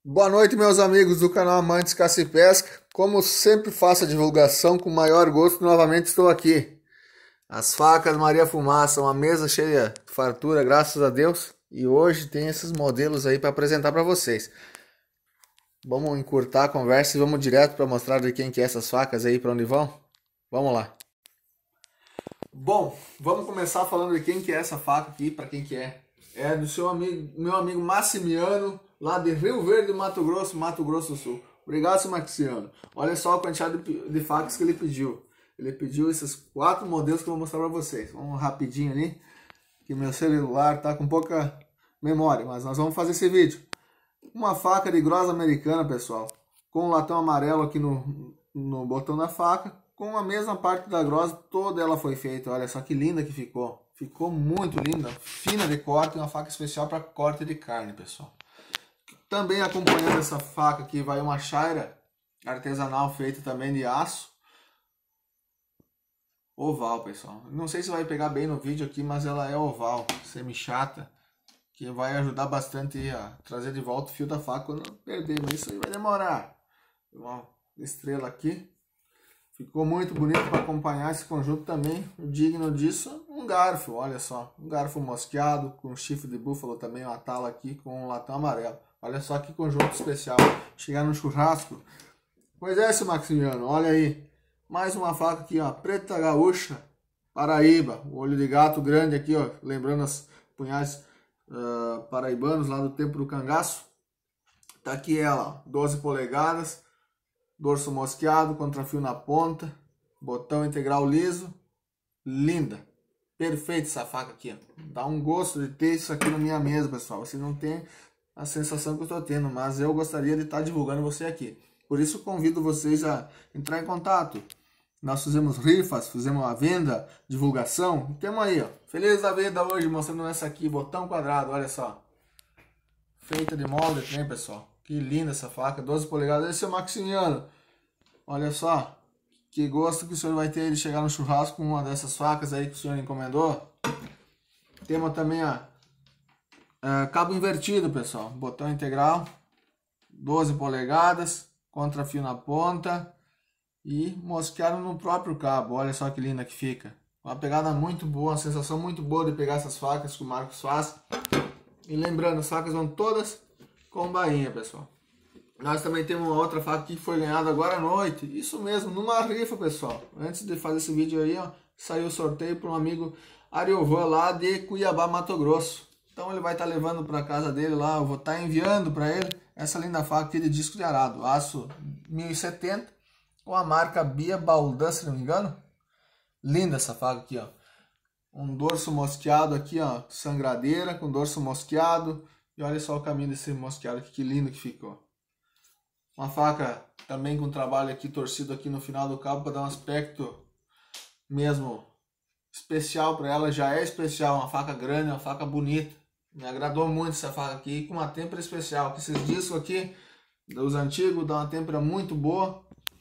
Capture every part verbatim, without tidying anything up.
Boa noite, meus amigos do canal Amantes Caça e Pesca. Como sempre faço a divulgação com o maior gosto, novamente estou aqui. As facas Maria Fumaça, uma mesa cheia de fartura, graças a Deus. E hoje tem esses modelos aí para apresentar para vocês. Vamos encurtar a conversa e vamos direto para mostrar de quem que é essas facas aí, para onde vão? Vamos lá. Bom, vamos começar falando de quem que é essa faca aqui, para quem que é. É do seu amigo, meu amigo Maximiano, lá de Rio Verde, Mato Grosso, Mato Grosso do Sul. Obrigado, seu Maximiano. Olha só a quantidade de, de facas que ele pediu. Ele pediu esses quatro modelos que eu vou mostrar para vocês. Vamos rapidinho ali, que meu celular tá com pouca memória, mas nós vamos fazer esse vídeo. Uma faca de grossa americana, pessoal, com um latão amarelo aqui no, no botão da faca, com a mesma parte da grossa, toda ela foi feita. Olha só que linda que ficou. Ficou muito linda, fina de corte, uma faca especial para corte de carne, pessoal. Também acompanhando essa faca aqui vai uma chaira artesanal feita também de aço oval, pessoal. Não sei se vai pegar bem no vídeo aqui, mas ela é oval, semi chata, que vai ajudar bastante a trazer de volta o fio da faca quando perder, mas isso aí vai demorar. Uma estrela aqui. Ficou muito bonito para acompanhar esse conjunto também. O digno disso, um garfo, olha só. Um garfo mosqueado, com chifre de búfalo também, uma tala aqui com um latão amarelo. Olha só que conjunto especial. Chegar no churrasco. Pois é, seu Maximiano, olha aí. Mais uma faca aqui, ó, preta gaúcha, Paraíba. O olho de gato grande aqui, ó, lembrando as punhais uh, paraibanos lá do tempo do cangaço. Tá aqui ela, ó, doze polegadas. Dorso mosqueado, contrafio na ponta, botão integral liso, linda, perfeita essa faca aqui, ó. Dá um gosto de ter isso aqui na minha mesa, pessoal. Você não tem a sensação que eu estou tendo, mas eu gostaria de estar divulgando você aqui. Por isso convido vocês a entrar em contato. Nós fizemos rifas, fizemos uma venda, divulgação, e temos aí, ó, feliz da vida hoje mostrando essa aqui, botão quadrado, olha só, feita de molde também, pessoal. Que linda essa faca, doze polegadas. Esse é o Maximiano. Olha só, que gosto que o senhor vai ter de chegar no churrasco com uma dessas facas aí que o senhor encomendou. Temos também a, a cabo invertido, pessoal. Botão integral, doze polegadas, contrafio na ponta e mosqueado no próprio cabo. Olha só que linda que fica. Uma pegada muito boa, uma sensação muito boa de pegar essas facas que o Marcos faz. E lembrando, as facas vão todas com bainha, pessoal. Nós também temos uma outra faca que foi ganhada agora à noite. Isso mesmo, numa rifa, pessoal. Antes de fazer esse vídeo aí, ó, saiu o sorteio para um amigo Ariovan lá de Cuiabá, Mato Grosso. Então ele vai estar tá levando para casa dele lá. Eu vou estar tá enviando para ele essa linda faca aqui de disco de arado. Aço mil e setenta com a marca Bia Baldan, se não me engano. Linda essa faca aqui, ó. Um dorso mosqueado aqui, ó. Sangradeira com dorso mosqueado. E olha só o caminho desse mosqueado aqui, que lindo que ficou. Uma faca também com trabalho aqui torcido aqui no final do cabo para dar um aspecto mesmo especial para ela. Já é especial, uma faca grande, uma faca bonita. Me agradou muito essa faca aqui, com uma têmpera especial. Esses discos aqui, dos antigos, dão uma têmpera muito boa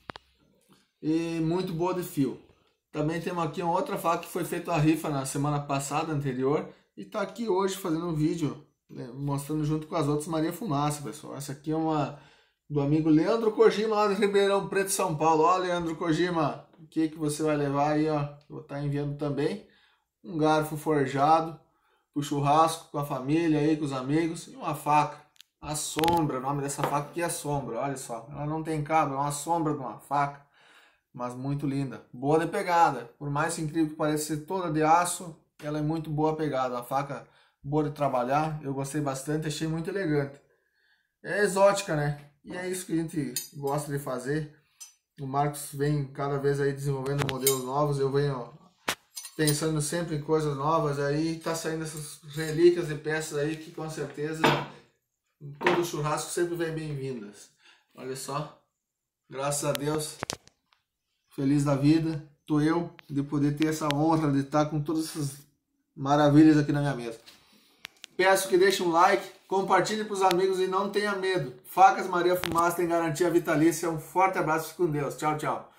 e muito boa de fio. Também temos aqui uma outra faca que foi feita a rifa na semana passada, anterior, e está aqui hoje fazendo um vídeo mostrando junto com as outras Maria Fumaça, pessoal. Essa aqui é uma do amigo Leandro Kojima lá de Ribeirão Preto, São Paulo. Ó, Leandro Kojima, o que que você vai levar aí, ó? Vou estar enviando também um garfo forjado pro churrasco com a família aí, com os amigos, e uma faca, a sombra. O nome dessa faca aqui é sombra, olha só. Ela não tem cabo, é uma sombra de uma faca, mas muito linda, boa de pegada. Por mais incrível que pareça ser toda de aço, ela é muito boa a pegada. Uma faca boa de trabalhar, eu gostei bastante, achei muito elegante. É exótica, né? E é isso que a gente gosta de fazer. O Marcos vem cada vez aí desenvolvendo modelos novos, eu venho ó, pensando sempre em coisas novas aí, tá saindo essas relíquias de peças aí que com certeza em todo churrasco sempre vem bem-vindas. Olha só, graças a Deus, feliz da vida, tô eu de poder ter essa honra de estar com todas essas maravilhas aqui na minha mesa. Peço que deixe um like, compartilhe para os amigos e não tenha medo. Facas Maria Fumaça tem garantia vitalícia. Um forte abraço, fique com Deus. Tchau, tchau.